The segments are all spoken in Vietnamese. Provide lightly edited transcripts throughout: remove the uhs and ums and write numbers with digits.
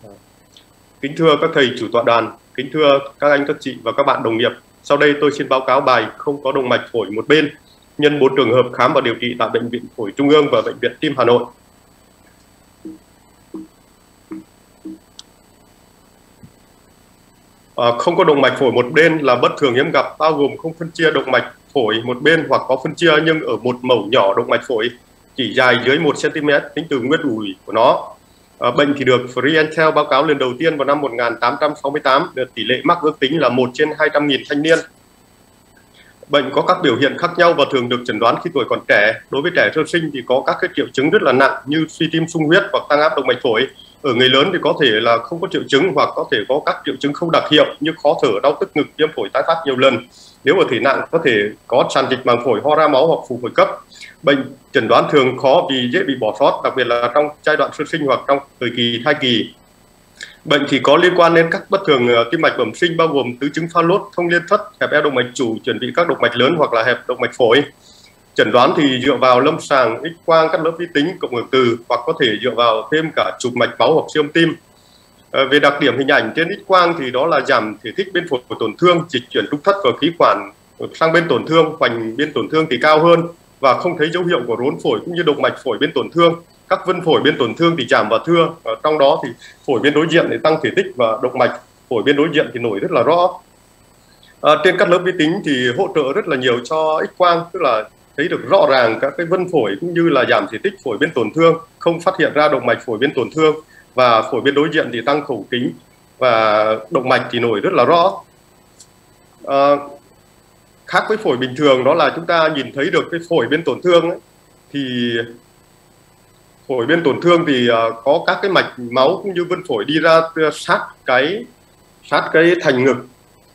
Kính thưa các thầy chủ tọa đoàn, kính thưa các anh, các chị và các bạn đồng nghiệp. Sau đây tôi xin báo cáo bài không có động mạch phổi một bên nhân 4 trường hợp khám và điều trị tại Bệnh viện Phổi Trung ương và Bệnh viện Tim Hà Nội. Không có động mạch phổi một bên là bất thường hiếm gặp, bao gồm không phân chia động mạch phổi một bên hoặc có phân chia nhưng ở một mẩu nhỏ động mạch phổi chỉ dài dưới 1 cm tính từ nguyên ủi của nó. Bệnh thì được Frienthal báo cáo lần đầu tiên vào năm 1868, tỷ lệ mắc ước tính là 1 trên 200.000 thanh niên. Bệnh có các biểu hiện khác nhau và thường được chẩn đoán khi tuổi còn trẻ. Đối với trẻ sơ sinh thì có các triệu chứng rất là nặng như suy tim sung huyết hoặc tăng áp động mạch phổi. Ở người lớn thì có thể là không có triệu chứng hoặc có thể có các triệu chứng không đặc hiệu như khó thở, đau tức ngực, viêm phổi tái phát nhiều lần. Nếu ở thể nặng có thể có tràn dịch màng phổi, ho ra máu hoặc phù phổi cấp. Bệnh chẩn đoán thường khó vì dễ bị bỏ sót, đặc biệt là trong giai đoạn sơ sinh hoặc trong thời kỳ thai kỳ. Bệnh thì có liên quan đến các bất thường tim mạch bẩm sinh bao gồm tứ chứng pha lốt, thông liên thất, hẹp eo động mạch chủ, chuẩn bị các động mạch lớn hoặc là hẹp động mạch phổi. Chẩn đoán thì dựa vào lâm sàng, X quang, cắt lớp vi tính, cộng hưởng từ hoặc có thể dựa vào thêm cả chụp mạch máu hoặc siêu âm tim. Về đặc điểm hình ảnh trên X quang thì đó là giảm thể tích bên phổi tổn thương, dịch chuyển trung thất và khí quản sang bên tổn thương, hoành bên tổn thương thì cao hơn và không thấy dấu hiệu của rốn phổi cũng như động mạch phổi bên tổn thương. Các vân phổi bên tổn thương thì giảm và thưa, trong đó thì phổi bên đối diện thì tăng thể tích và động mạch phổi bên đối diện thì nổi rất là rõ. Trên cắt lớp vi tính thì hỗ trợ rất là nhiều cho X quang, tức là thấy được rõ ràng các cái vân phổi cũng như là giảm thể tích phổi bên tổn thương, không phát hiện ra động mạch phổi bên tổn thương và phổi bên đối diện thì tăng khẩu kính và động mạch thì nổi rất là rõ. Khác với phổi bình thường đó là chúng ta nhìn thấy được cái phổi bên tổn thương ấy, thì phổi bên tổn thương thì có các cái mạch máu cũng như vân phổi đi ra sát cái thành ngực.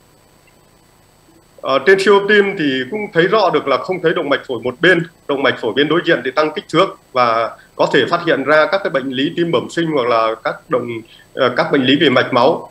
Trên siêu âm tim thì cũng thấy rõ được là không thấy động mạch phổi một bên, động mạch phổi bên đối diện thì tăng kích thước và có thể phát hiện ra các cái bệnh lý tim bẩm sinh hoặc là các bệnh lý về mạch máu.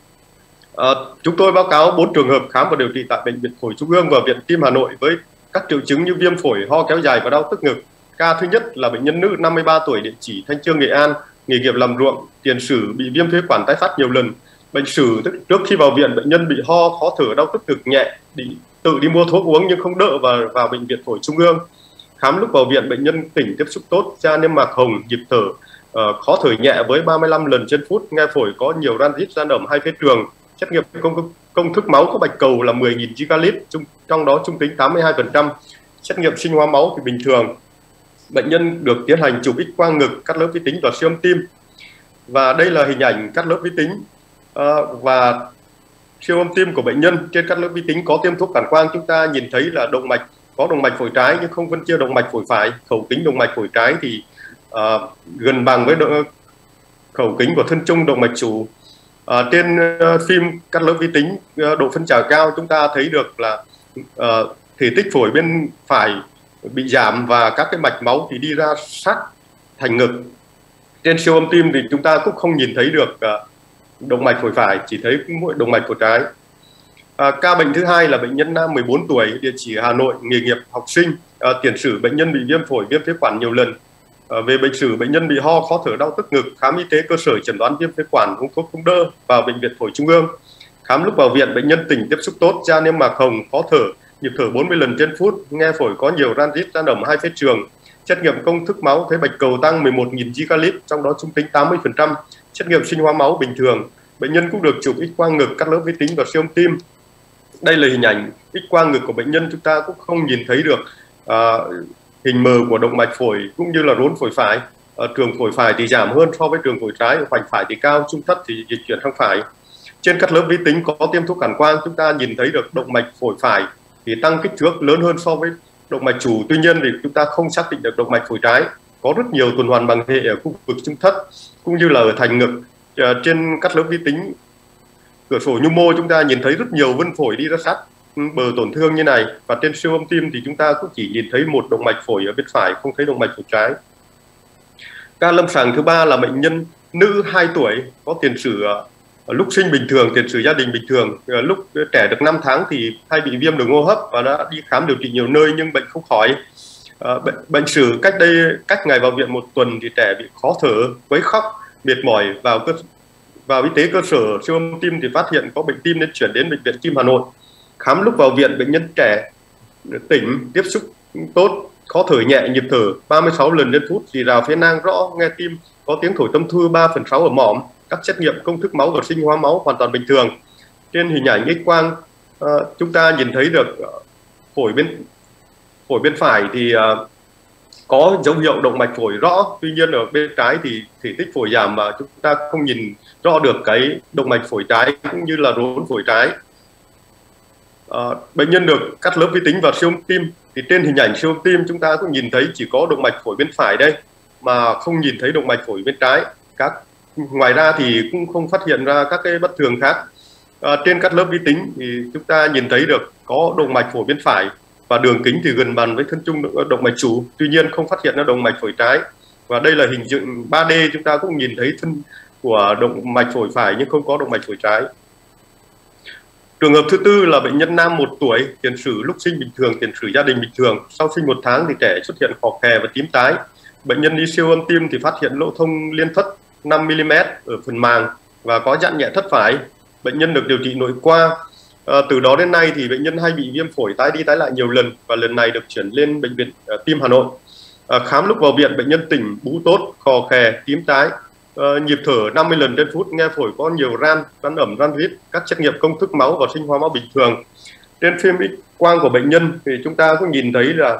Chúng tôi báo cáo 4 trường hợp khám và điều trị tại Bệnh viện Phổi Trung ương và Viện Tim Hà Nội với các triệu chứng như viêm phổi, ho kéo dài và đau tức ngực. Ca thứ nhất là bệnh nhân nữ 53 tuổi, địa chỉ Thanh Chương, Nghệ An, nghề nghiệp làm ruộng, tiền sử bị viêm phế quản tái phát nhiều lần. Bệnh sử trước khi vào viện, bệnh nhân bị ho, khó thở, đau tức ngực nhẹ, tự đi mua thuốc uống nhưng không đỡ và vào Bệnh viện Phổi Trung ương. Khám lúc vào viện, bệnh nhân tỉnh, tiếp xúc tốt, da niêm mạc hồng, nhịp thở, khó thở nhẹ với 35 lần trên phút, nghe phổi có nhiều ran rít, ran ẩm hai phế trường. Xét nghiệm công thức máu có bạch cầu là 10.000 gigalit, trong đó trung tính 82%. Xét nghiệm sinh hóa máu thì bình thường. Bệnh nhân được tiến hành chụp X quang ngực, cắt lớp vi tính và siêu âm tim. Và đây là hình ảnh cắt lớp vi tính và siêu âm tim của bệnh nhân. Trên cắt lớp vi tính có tiêm thuốc cản quang, chúng ta nhìn thấy là có động mạch phổi trái nhưng không phân chia động mạch phổi phải. Khẩu kính động mạch phổi trái thì gần bằng với khẩu kính của thân trung động mạch chủ. Trên phim cắt lớp vi tính độ phân trả cao, chúng ta thấy được là thể tích phổi bên phải bị giảm và các cái mạch máu thì đi ra sát thành ngực. Trên siêu âm tim thì chúng ta cũng không nhìn thấy được động mạch phổi phải, chỉ thấy mỗi động mạch phổi trái. Ca bệnh thứ hai là bệnh nhân nam 14 tuổi, địa chỉ Hà Nội, nghề nghiệp học sinh, tiền sử bệnh nhân bị viêm phổi, viêm phế quản nhiều lần. Về bệnh sử, bệnh nhân bị ho, khó thở, đau tức ngực, khám y tế cơ sở chẩn đoán viêm phế quản, uống thuốc không đỡ, vào Bệnh viện Phổi Trung ương. Khám lúc vào viện, bệnh nhân tỉnh, tiếp xúc tốt, da niêm mạc hồng, khó thở, nhịp thở 40 lần trên phút, nghe phổi có nhiều ran rít, ran ẩm hai phế trường. Xét nghiệm công thức máu thấy bạch cầu tăng 11.000 gigalit, trong đó trung tính 80%. Xét nghiệm sinh hóa máu bình thường. Bệnh nhân cũng được chụp X quang ngực, cắt lớp vi tính và siêu âm tim. Đây là hình ảnh X quang ngực của bệnh nhân, chúng ta cũng không nhìn thấy được hình mờ của động mạch phổi cũng như là rốn phổi phải. Trường phổi phải thì giảm hơn so với trường phổi trái, hoành phải thì cao, trung thất thì dịch chuyển sang phải. Trên cắt lớp vi tính có tiêm thuốc cản quang, chúng ta nhìn thấy được động mạch phổi phải thì tăng kích thước lớn hơn so với động mạch chủ. Tuy nhiên thì chúng ta không xác định được động mạch phổi trái. Có rất nhiều tuần hoàn bằng hệ ở khu vực trung thất cũng như là ở thành ngực. Trên cắt lớp vi tính cửa sổ nhu mô chúng ta nhìn thấy rất nhiều vân phổi đi ra sát bờ tổn thương như này, và trên siêu âm tim thì chúng ta cũng chỉ nhìn thấy một động mạch phổi ở bên phải, không thấy động mạch phổi trái. Ca lâm sàng thứ ba là bệnh nhân nữ 2 tuổi, có tiền sử lúc sinh bình thường, tiền sử gia đình bình thường. Lúc trẻ được 5 tháng thì hay bị viêm đường hô hấp và đã đi khám điều trị nhiều nơi nhưng bệnh không khỏi. Bệnh sử cách ngày vào viện 1 tuần thì trẻ bị khó thở, quấy khóc, mệt mỏi, vào y tế cơ sở siêu âm tim thì phát hiện có bệnh tim nên chuyển đến Bệnh viện Tim Hà Nội. Khám lúc vào viện, bệnh nhân trẻ tỉnh, tiếp xúc tốt, khó thở nhẹ, nhịp thở 36 lần trên phút, rì rào phía nang rõ, nghe tim, có tiếng thổi tâm thư 3/6 ở mỏm. Các xét nghiệm công thức máu và sinh hóa máu hoàn toàn bình thường. Trên hình ảnh X-quang chúng ta nhìn thấy được phổi bên phải thì có dấu hiệu động mạch phổi rõ, tuy nhiên ở bên trái thì thể tích phổi giảm và chúng ta không nhìn rõ được cái động mạch phổi trái cũng như là rốn phổi trái. Bệnh nhân được cắt lớp vi tính và siêu âm tim, thì trên hình ảnh siêu âm tim chúng ta cũng nhìn thấy chỉ có động mạch phổi bên phải đây mà không nhìn thấy động mạch phổi bên trái. Ngoài ra thì cũng không phát hiện ra các cái bất thường khác. Trên cắt lớp vi tính thì chúng ta nhìn thấy được có động mạch phổi bên phải và đường kính thì gần bằng với thân chung động mạch chủ, tuy nhiên không phát hiện ra động mạch phổi trái. Và đây là hình dựng 3D, chúng ta cũng nhìn thấy thân của động mạch phổi phải nhưng không có động mạch phổi trái. Trường hợp thứ tư là bệnh nhân nam 1 tuổi, tiền sử lúc sinh bình thường, tiền sử gia đình bình thường. Sau sinh 1 tháng thì trẻ xuất hiện khò khè và tím tái. Bệnh nhân đi siêu âm tim thì phát hiện lỗ thông liên thất 5 mm ở phần màng và có giãn nhẹ thất phải. Bệnh nhân được điều trị nội khoa. Từ đó đến nay thì bệnh nhân hay bị viêm phổi tái đi tái lại nhiều lần và lần này được chuyển lên Bệnh viện Tim Hà Nội. Khám lúc vào viện, bệnh nhân tỉnh, bú tốt, khò khè, tím tái, nhịp thở 50 lần trên phút, nghe phổi có nhiều ran ẩm, ran rít. Các xét nghiệm công thức máu và sinh hóa máu bình thường. Trên phim X-quang của bệnh nhân thì chúng ta cũng nhìn thấy là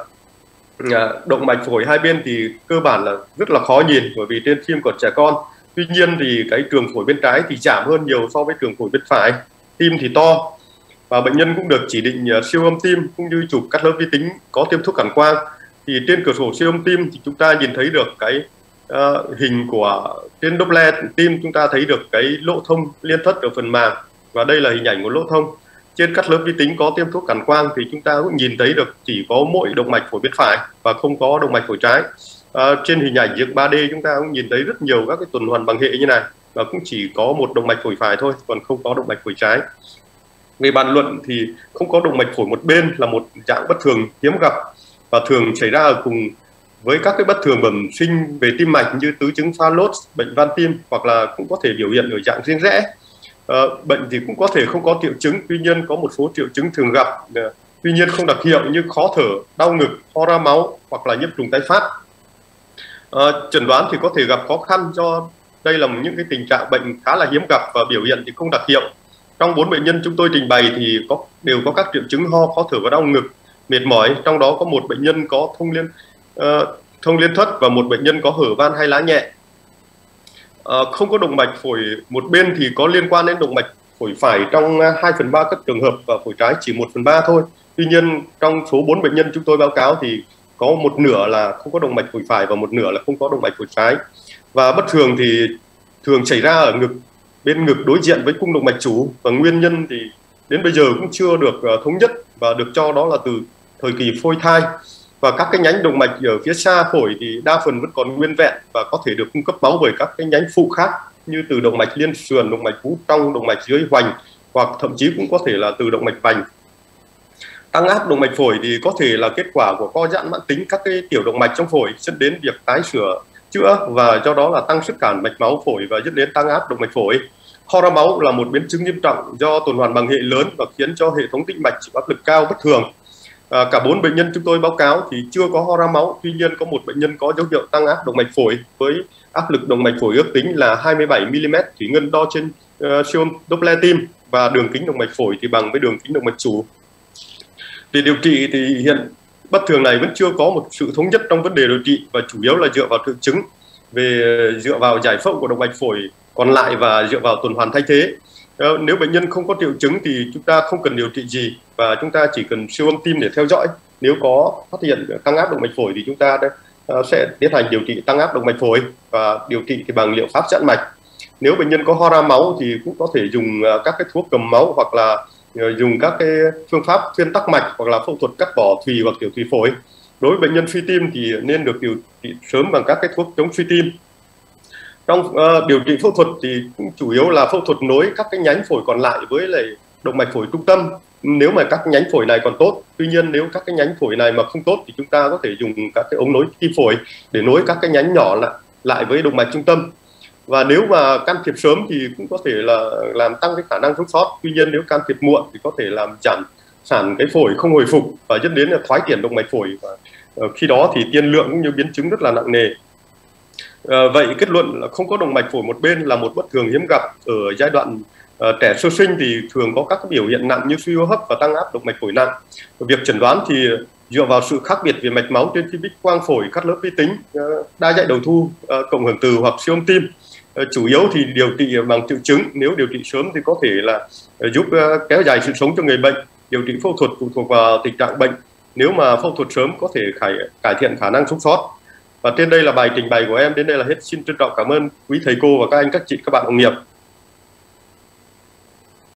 động mạch phổi hai bên thì cơ bản là rất là khó nhìn bởi vì trên phim còn trẻ con. Tuy nhiên thì cái trường phổi bên trái thì giảm hơn nhiều so với trường phổi bên phải, tim thì to. Và bệnh nhân cũng được chỉ định siêu âm tim cũng như chụp cắt lớp vi tính có tiêm thuốc cản quang. Thì trên cửa sổ siêu âm tim thì chúng ta nhìn thấy được cái hình của trên Doppler tim, chúng ta thấy được cái lỗ thông liên thất ở phần màng và đây là hình ảnh của lỗ thông. Trên cắt lớp vi tính có tiêm thuốc cản quang thì chúng ta cũng nhìn thấy được chỉ có mỗi động mạch phổi bên phải và không có động mạch phổi trái. Trên hình ảnh dựng 3D chúng ta cũng nhìn thấy rất nhiều các cái tuần hoàn bằng hệ như này và cũng chỉ có một động mạch phổi phải thôi, còn không có động mạch phổi trái. Về bàn luận thì không có động mạch phổi một bên là một dạng bất thường hiếm gặp và thường xảy ra ở cùng với các cái bất thường bẩm sinh về tim mạch như tứ chứng Fallot, bệnh van tim, hoặc là cũng có thể biểu hiện ở dạng riêng rẽ. Bệnh thì cũng có thể không có triệu chứng, tuy nhiên có một số triệu chứng thường gặp, tuy nhiên không đặc hiệu như khó thở, đau ngực, ho ra máu hoặc là nhiễm trùng tái phát. Chẩn đoán thì có thể gặp khó khăn do đây là những cái tình trạng bệnh khá là hiếm gặp và biểu hiện thì không đặc hiệu. Trong 4 bệnh nhân chúng tôi trình bày thì đều có các triệu chứng ho, khó thở và đau ngực, mệt mỏi. Trong đó có một bệnh nhân có thông liên thất và một bệnh nhân có hở van hai lá nhẹ. Không có động mạch phổi một bên thì có liên quan đến động mạch phổi phải trong 2/3 các trường hợp và phổi trái chỉ 1/3 thôi. Tuy nhiên trong số 4 bệnh nhân chúng tôi báo cáo thì có một nửa là không có động mạch phổi phải và một nửa là không có động mạch phổi trái. Và bất thường thì thường xảy ra ở bên ngực đối diện với cung động mạch chủ, và nguyên nhân thì đến bây giờ cũng chưa được thống nhất và được cho đó là từ thời kỳ phôi thai. Và các cái nhánh động mạch ở phía xa phổi thì đa phần vẫn còn nguyên vẹn và có thể được cung cấp máu bởi các cái nhánh phụ khác như từ động mạch liên sườn, động mạch vú trong, động mạch dưới hoành hoặc thậm chí cũng có thể là từ động mạch vành. Tăng áp động mạch phổi thì có thể là kết quả của co giãn mãn tính các cái tiểu động mạch trong phổi dẫn đến việc tái sửa chữa và do đó là tăng sức cản mạch máu phổi và dẫn đến tăng áp động mạch phổi. Ho ra máu là một biến chứng nghiêm trọng do tuần hoàn bằng hệ lớn và khiến cho hệ thống tĩnh mạch chịu áp lực cao bất thường. Cả 4 bệnh nhân chúng tôi báo cáo thì chưa có ho ra máu, tuy nhiên có một bệnh nhân có dấu hiệu tăng áp động mạch phổi với áp lực động mạch phổi ước tính là 27 mm thủy ngân đo trên siêu âm Doppler tim và đường kính động mạch phổi thì bằng với đường kính động mạch chủ. Để điều trị thì hiện bất thường này vẫn chưa có một sự thống nhất trong vấn đề điều trị và chủ yếu là dựa vào triệu chứng, dựa vào giải phẫu của động mạch phổi còn lại và dựa vào tuần hoàn thay thế. Nếu bệnh nhân không có triệu chứng thì chúng ta không cần điều trị gì và chúng ta chỉ cần siêu âm tim để theo dõi. Nếu có phát hiện tăng áp động mạch phổi thì chúng ta sẽ tiến hành điều trị tăng áp động mạch phổi và điều trị thì bằng liệu pháp giãn mạch. Nếu bệnh nhân có ho ra máu thì cũng có thể dùng các cái thuốc cầm máu hoặc là dùng các cái phương pháp thuyên tắc mạch hoặc là phẫu thuật cắt bỏ thùy hoặc tiểu thùy phổi. Đối với bệnh nhân suy tim thì nên được điều trị sớm bằng các cái thuốc chống suy tim. Trong điều trị phẫu thuật thì cũng chủ yếu là phẫu thuật nối các cái nhánh phổi còn lại với lại động mạch phổi trung tâm nếu mà các nhánh phổi này còn tốt. Tuy nhiên nếu các cái nhánh phổi này mà không tốt thì chúng ta có thể dùng các cái ống nối tim phổi để nối các cái nhánh nhỏ lại với động mạch trung tâm. Và nếu mà can thiệp sớm thì cũng có thể là làm tăng cái khả năng sống sót. Tuy nhiên nếu can thiệp muộn thì có thể làm giảm sản cái phổi không hồi phục và dẫn đến là thoái tiền động mạch phổi, và khi đó thì tiên lượng cũng như biến chứng rất là nặng nề. Vậy kết luận là không có động mạch phổi một bên là một bất thường hiếm gặp. Ở giai đoạn trẻ sơ sinh thì thường có các biểu hiện nặng như suy hô hấp và tăng áp động mạch phổi nặng. Việc chẩn đoán thì dựa vào sự khác biệt về mạch máu trên phim X quang phổi, cắt lớp vi tính, đa dạy đầu thu, cộng hưởng từ hoặc siêu âm tim. Chủ yếu thì điều trị bằng triệu chứng. Nếu điều trị sớm thì có thể là giúp kéo dài sự sống cho người bệnh. Điều trị phẫu thuật phụ thuộc vào tình trạng bệnh. Nếu mà phẫu thuật sớm có thể cải thiện khả năng sống sót. Và trên đây là bài trình bày của em, đến đây là hết. Xin trân trọng cảm ơn quý thầy cô và các anh, các chị, các bạn đồng nghiệp.